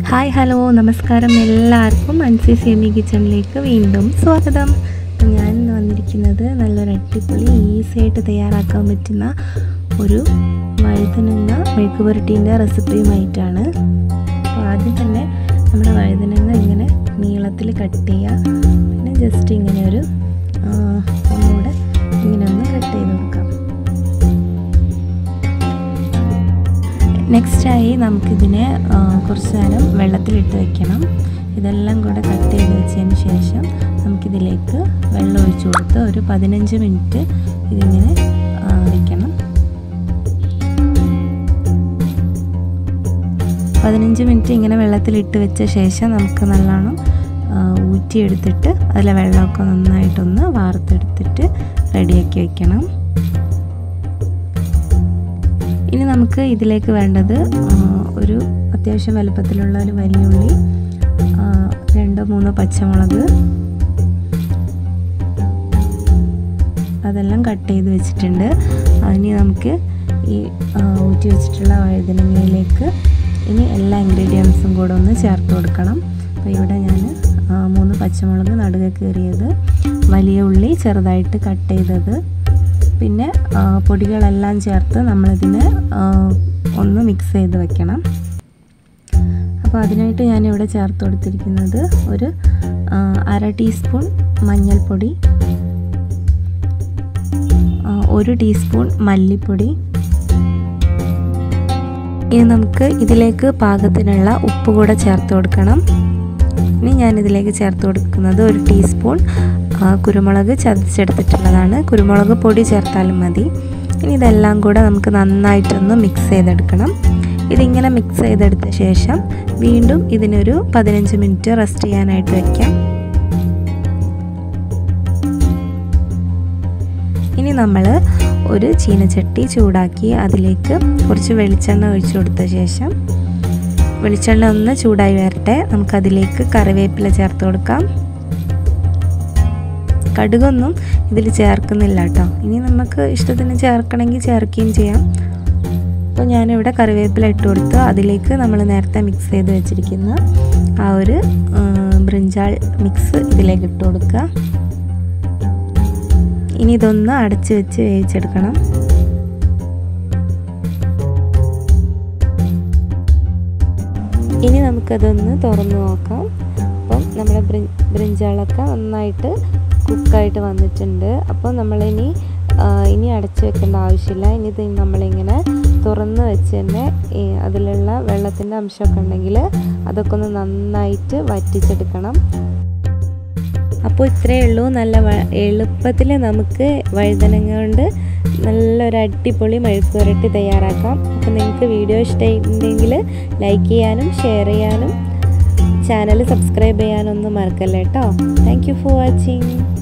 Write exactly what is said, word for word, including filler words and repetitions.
Hi hello നമസ്കാരം എല്ലാവർക്കും അൻസീസ് yummy കിച്ചണിലേക്ക് വീണ്ടും സ്വാഗതം. ഞാൻ ഇന്ന് വന്നിരിക്കുന്നത് നല്ലൊരു അടിപൊളി ഈസി ആയിട്ട് തയ്യാറാക്കാൻ പറ്റുന്ന ഒരു വഴുതനങ്ങ മെഴുക്ക് പുരട്ടീൻ്റെ റെസിപ്പിയുമായിട്ടാണ്. അപ്പോൾ ആദ്യം തന്നെ നമ്മുടെ വഴുതനങ്ങ ഇങ്ങനെ നീളത്തിൽ കട്ട് ചെയ്യുക. പിന്നെ ജസ്റ്റ് ഇങ്ങനെ ഒരു ഒന്നുകൂടെ ഇങ്ങനെ ഒന്ന് കട്ട് ചെയ്ത് കൊടുക്കാം. നെക്സ്റ്റായി നമുക്കിതിനെ കുറച്ച് നേരം വെള്ളത്തിലിട്ട് വെക്കണം. ഇതെല്ലാം കൂടെ കട്ട് ചെയ്ത് വെച്ചതിന് ശേഷം നമുക്കിതിലേക്ക് വെള്ളം ഒഴിച്ച് കൊടുത്ത് ഒരു പതിനഞ്ച് മിനിറ്റ് ഇതിങ്ങനെ വെക്കണം. പതിനഞ്ച് മിനിറ്റ് ഇങ്ങനെ വെള്ളത്തിലിട്ട് വെച്ച ശേഷം നമുക്ക് നല്ലോണം ഊറ്റിയെടുത്തിട്ട് അതിലെ വെള്ളമൊക്കെ നന്നായിട്ടൊന്ന് വാർത്തെടുത്തിട്ട് റെഡിയാക്കി വെക്കണം. ഇനി നമുക്ക് ഇതിലേക്ക് വേണ്ടത് ഒരു അത്യാവശ്യം വലുപ്പത്തിലുള്ള ഒരു വലിയ ഉള്ളി, രണ്ടോ മൂന്നോ പച്ചമുളക്, അതെല്ലാം കട്ട് ചെയ്ത് വെച്ചിട്ടുണ്ട്. അതിന് നമുക്ക് ഈ ഊറ്റി വെച്ചിട്ടുള്ള വഴുതനങ്ങയിലേക്ക് ഇനി എല്ലാ ഇൻഗ്രീഡിയൻസും കൂടെ ഒന്ന് ചേർത്ത് കൊടുക്കണം. അപ്പോൾ ഇവിടെ ഞാൻ മൂന്ന് പച്ചമുളക് നടുകെ കീറിയത്, വലിയ ഉള്ളി ചെറുതായിട്ട് കട്ട് ചെയ്തത്, പിന്നെ പൊടികളെല്ലാം ചേർത്ത് നമ്മളിതിനെ ഒന്ന് മിക്സ് ചെയ്ത് വെക്കണം. അപ്പോൾ അതിനായിട്ട് ഞാനിവിടെ ചേർത്ത് കൊടുത്തിരിക്കുന്നത് ഒരു അര ടീസ്പൂൺ മഞ്ഞൾപ്പൊടി, ഒരു ടീസ്പൂൺ മല്ലിപ്പൊടി. ഇനി നമുക്ക് ഇതിലേക്ക് പാകത്തിനുള്ള ഉപ്പ് കൂടെ ചേർത്ത് കൊടുക്കണം. ഇനി ഞാനിതിലേക്ക് ചേർത്ത് കൊടുക്കുന്നത് ഒരു ടീസ്പൂൺ കുരുമുളക് ചതച്ചെടുത്തിട്ടുള്ളതാണ്. കുരുമുളക് പൊടി ചേർത്താലും മതി. ഇനി ഇതെല്ലാം കൂടെ നമുക്ക് നന്നായിട്ടൊന്ന് മിക്സ് ചെയ്തെടുക്കണം. ഇതിങ്ങനെ മിക്സ് ചെയ്തെടുത്ത ശേഷം വീണ്ടും ഇതിനൊരു പതിനഞ്ച് മിനിറ്റ് റെസ്റ്റ് ചെയ്യാനായിട്ട് വയ്ക്കാം. ഇനി നമ്മൾ ഒരു ചീനച്ചട്ടി ചൂടാക്കി അതിലേക്ക് കുറച്ച് വെളിച്ചെണ്ണ ഒഴിച്ചു കൊടുത്ത ശേഷം വെളിച്ചെണ്ണ ഒന്ന് ചൂടായി വരട്ടെ. നമുക്കതിലേക്ക് കറിവേപ്പില ചേർത്ത് കൊടുക്കാം. കടുകൊന്നും ഇതിൽ ചേർക്കുന്നില്ല കേട്ടോ. ഇനി നമുക്ക് ഇഷ്ടത്തിന് ചേർക്കണമെങ്കിൽ ചേർക്കുകയും ചെയ്യാം. അപ്പോൾ ഞാനിവിടെ കറിവേപ്പില ഇട്ട് കൊടുത്ത് അതിലേക്ക് നമ്മൾ നേരത്തെ മിക്സ് ചെയ്ത് വെച്ചിരിക്കുന്ന ആ ഒരു ബ്രിഞ്ചാൾ മിക്സ് ഇതിലേക്ക് ഇട്ട് കൊടുക്കുക. ഇനി ഇതൊന്ന് അടച്ച് വെച്ച് വേവിച്ചെടുക്കണം. ഇനി നമുക്കതൊന്ന് തുറന്ന് നോക്കാം. അപ്പം നമ്മുടെ ബ്രി ബ്രിഞ്ചാളൊക്കെ നന്നായിട്ട് കുക്കായിട്ട് വന്നിട്ടുണ്ട്. അപ്പോൾ നമ്മളിനി ഇനി അടച്ചു വെക്കേണ്ട ആവശ്യമില്ല. ഇനി ഇത് നമ്മളിങ്ങനെ തുറന്ന് വെച്ച് തന്നെ അതിലുള്ള വെള്ളത്തിൻ്റെ അംശമൊക്കെ ഉണ്ടെങ്കിൽ അതൊക്കെ ഒന്ന് നന്നായിട്ട് വറ്റിച്ചെടുക്കണം. അപ്പോൾ ഇത്രയേ ഉള്ളൂ. നല്ല എളുപ്പത്തിൽ നമുക്ക് വഴുതനങ്ങ കൊണ്ട് നല്ലൊരു അടിപൊളി മെഴുക്ക് പുരട്ടി തയ്യാറാക്കാം. അപ്പോൾ നിങ്ങൾക്ക് വീഡിയോ ഇഷ്ടമുണ്ടെങ്കിൽ ലൈക്ക് ചെയ്യാനും ഷെയർ ചെയ്യാനും ചാനൽ സബ്സ്ക്രൈബ് ചെയ്യാനൊന്നും മറക്കല്ലേ കേട്ടോ. Thank you for watching.